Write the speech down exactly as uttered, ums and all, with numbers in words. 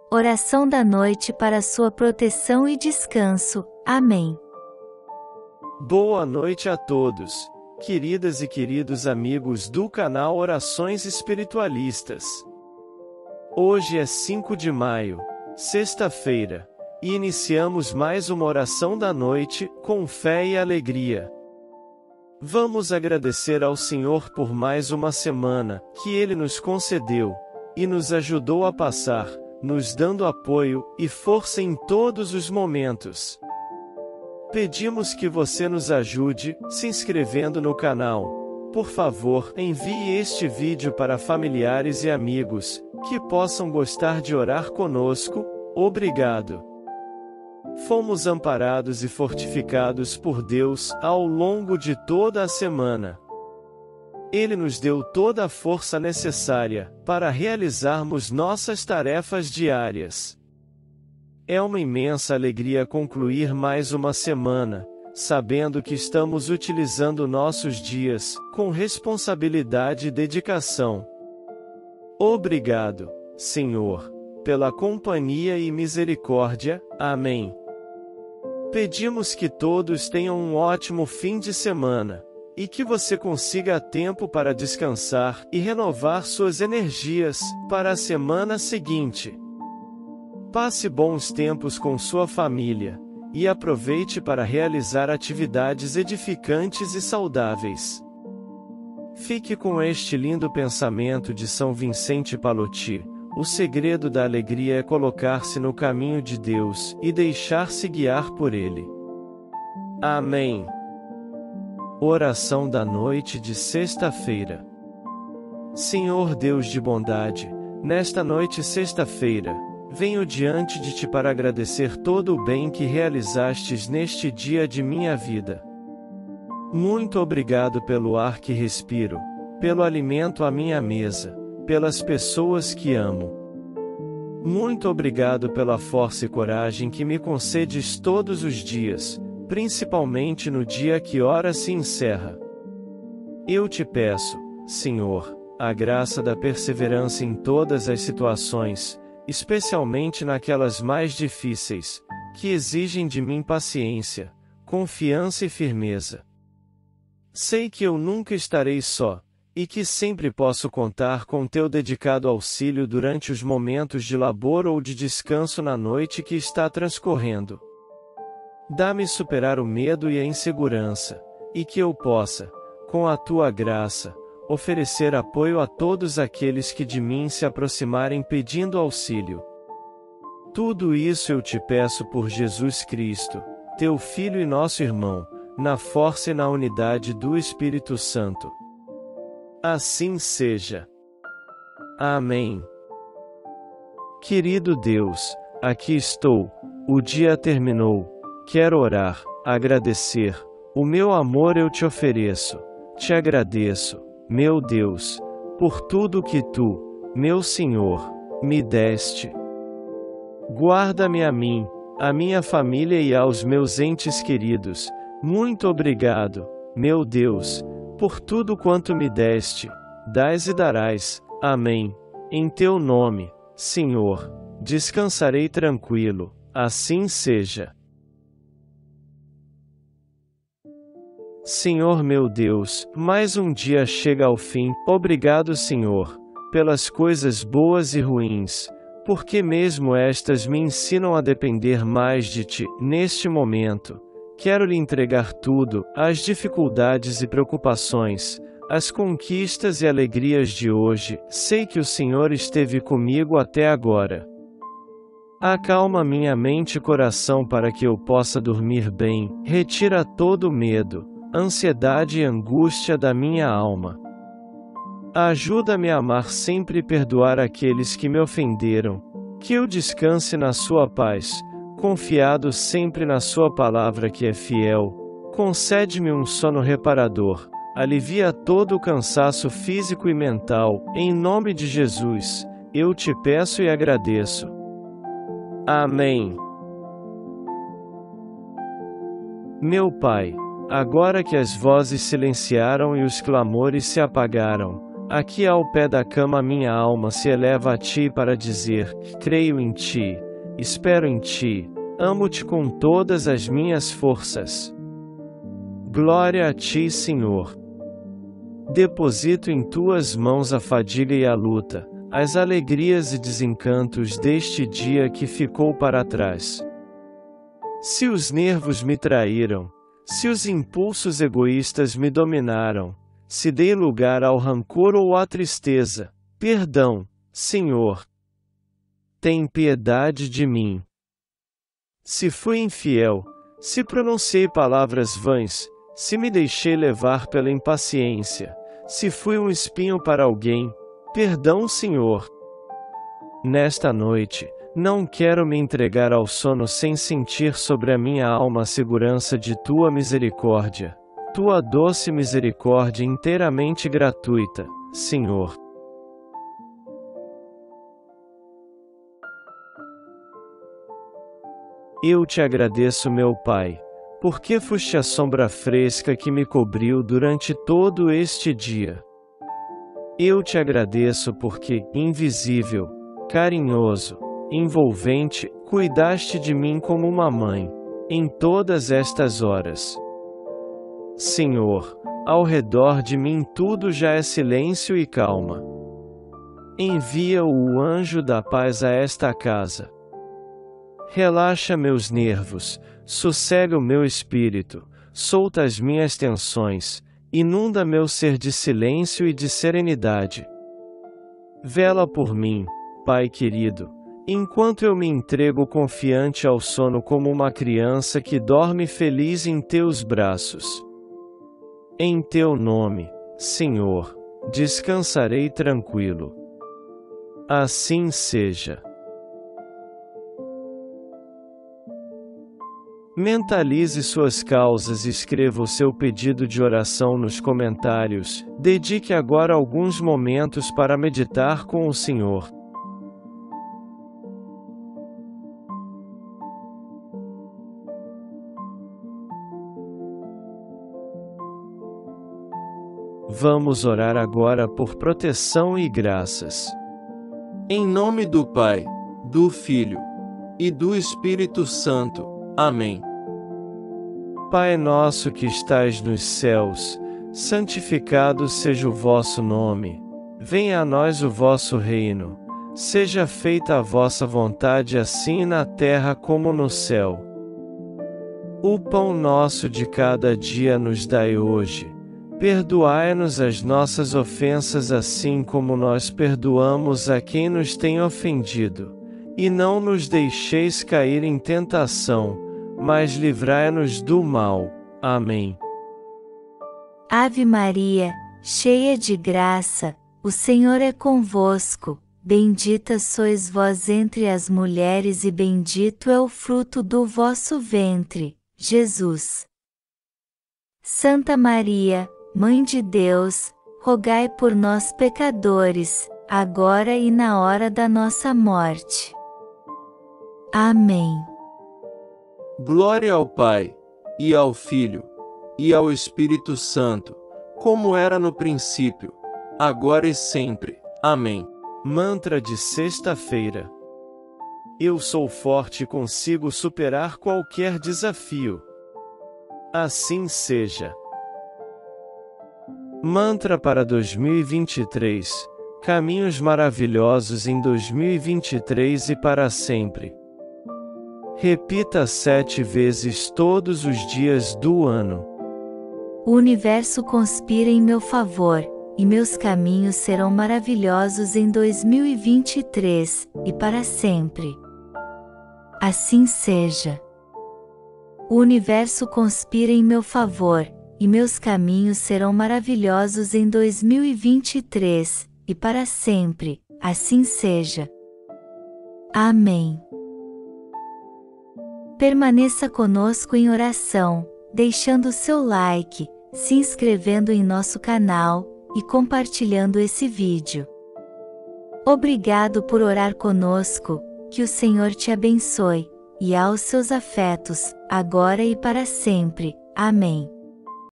Oração da noite para sua proteção e descanso. Amém. Boa noite a todos, queridas e queridos amigos do canal Orações Espiritualistas. Hoje é cinco de maio, sexta-feira, e iniciamos mais uma oração da noite, com fé e alegria. Vamos agradecer ao Senhor por mais uma semana, que Ele nos concedeu, e nos ajudou a passar, nos dando apoio e força em todos os momentos. Pedimos que você nos ajude, se inscrevendo no canal. Por favor, envie este vídeo para familiares e amigos, que possam gostar de orar conosco. Obrigado. Fomos amparados e fortificados por Deus ao longo de toda a semana. Ele nos deu toda a força necessária para realizarmos nossas tarefas diárias. É uma imensa alegria concluir mais uma semana, sabendo que estamos utilizando nossos dias com responsabilidade e dedicação. Obrigado, Senhor, pela companhia e misericórdia. Amém. Pedimos que todos tenham um ótimo fim de semana, e que você consiga tempo para descansar e renovar suas energias para a semana seguinte. Passe bons tempos com sua família, e aproveite para realizar atividades edificantes e saudáveis. Fique com este lindo pensamento de São Vicente Pallotti: o segredo da alegria é colocar-se no caminho de Deus e deixar-se guiar por Ele. Amém. Oração da noite de sexta-feira. Senhor Deus de bondade, nesta noite sexta-feira, venho diante de Ti para agradecer todo o bem que realizastes neste dia de minha vida. Muito obrigado pelo ar que respiro, pelo alimento à minha mesa, pelas pessoas que amo. Muito obrigado pela força e coragem que me concedes todos os dias, principalmente no dia que ora se encerra. Eu te peço, Senhor, a graça da perseverança em todas as situações, especialmente naquelas mais difíceis, que exigem de mim paciência, confiança e firmeza. Sei que eu nunca estarei só, e que sempre posso contar com teu dedicado auxílio durante os momentos de labor ou de descanso na noite que está transcorrendo. Dá-me superar o medo e a insegurança, e que eu possa, com a tua graça, oferecer apoio a todos aqueles que de mim se aproximarem pedindo auxílio. Tudo isso eu te peço por Jesus Cristo, teu Filho e nosso irmão, na força e na unidade do Espírito Santo. Assim seja. Amém. Querido Deus, aqui estou, o dia terminou, quero orar, agradecer, o meu amor eu te ofereço, te agradeço, meu Deus, por tudo que tu, meu Senhor, me deste. Guarda-me a mim, a minha família e aos meus entes queridos. Muito obrigado, meu Deus, por tudo quanto me deste, dás e darás. Amém. Em teu nome, Senhor, descansarei tranquilo, assim seja. Senhor meu Deus, mais um dia chega ao fim. Obrigado, Senhor, pelas coisas boas e ruins, porque mesmo estas me ensinam a depender mais de Ti. Neste momento, quero lhe entregar tudo, as dificuldades e preocupações, as conquistas e alegrias de hoje. Sei que o Senhor esteve comigo até agora. Acalma minha mente e coração para que eu possa dormir bem. Retira todo o medo, ansiedade e angústia da minha alma. Ajuda-me a amar sempre e perdoar aqueles que me ofenderam. Que eu descanse na sua paz, confiado sempre na sua palavra que é fiel. Concede-me um sono reparador, alivia todo o cansaço físico e mental. Em nome de Jesus, eu te peço e agradeço. Amém. Meu Pai, agora que as vozes silenciaram e os clamores se apagaram, Aqui ao pé da cama minha alma se eleva a ti para dizer: creio em ti, espero em ti, amo-te com todas as minhas forças. Glória a ti, Senhor. Deposito em tuas mãos a fadiga e a luta, as alegrias e desencantos deste dia que ficou para trás. Se os nervos me traíram, se os impulsos egoístas me dominaram, se dei lugar ao rancor ou à tristeza, perdão, Senhor. Tem piedade de mim. Se fui infiel, se pronunciei palavras vãs, se me deixei levar pela impaciência, se fui um espinho para alguém, perdão, Senhor. Nesta noite, não quero me entregar ao sono sem sentir sobre a minha alma a segurança de tua misericórdia, tua doce misericórdia inteiramente gratuita, Senhor. Eu te agradeço, meu Pai, porque foste a sombra fresca que me cobriu durante todo este dia. Eu te agradeço porque, invisível, carinhoso, envolvente, cuidaste de mim como uma mãe, em todas estas horas. Senhor, ao redor de mim tudo já é silêncio e calma. Envia o anjo da paz a esta casa. Relaxa meus nervos, sossega o meu espírito, solta as minhas tensões, inunda meu ser de silêncio e de serenidade. Vela por mim, Pai querido, enquanto eu me entrego confiante ao sono como uma criança que dorme feliz em teus braços. Em teu nome, Senhor, descansarei tranquilo. Assim seja. Mentalize suas causas e escreva o seu pedido de oração nos comentários. Dedique agora alguns momentos para meditar com o Senhor. Vamos orar agora por proteção e graças. Em nome do Pai, do Filho e do Espírito Santo. Amém. Pai nosso que estais nos céus, santificado seja o vosso nome. Venha a nós o vosso reino. Seja feita a vossa vontade assim na terra como no céu. O pão nosso de cada dia nos dai hoje. Perdoai-nos as nossas ofensas assim como nós perdoamos a quem nos tem ofendido. E não nos deixeis cair em tentação, mas livrai-nos do mal. Amém. Ave Maria, cheia de graça, o Senhor é convosco. Bendita sois vós entre as mulheres e bendito é o fruto do vosso ventre, Jesus. Santa Maria, Mãe de Deus, rogai por nós pecadores, agora e na hora da nossa morte. Amém. Glória ao Pai, e ao Filho, e ao Espírito Santo, como era no princípio, agora e sempre. Amém. Mantra de sexta-feira. Eu sou forte e consigo superar qualquer desafio. Assim seja. Mantra para dois mil e vinte e três. Caminhos maravilhosos em dois mil e vinte e três e para sempre. Repita sete vezes todos os dias do ano. O universo conspira em meu favor, e meus caminhos serão maravilhosos em dois mil e vinte e três, e para sempre. Assim seja. O universo conspira em meu favor, e meus caminhos serão maravilhosos em dois mil e vinte e três, e para sempre. Assim seja. Amém. Permaneça conosco em oração, deixando seu like, se inscrevendo em nosso canal, e compartilhando esse vídeo. Obrigado por orar conosco, que o Senhor te abençoe, e aos seus afetos, agora e para sempre. Amém.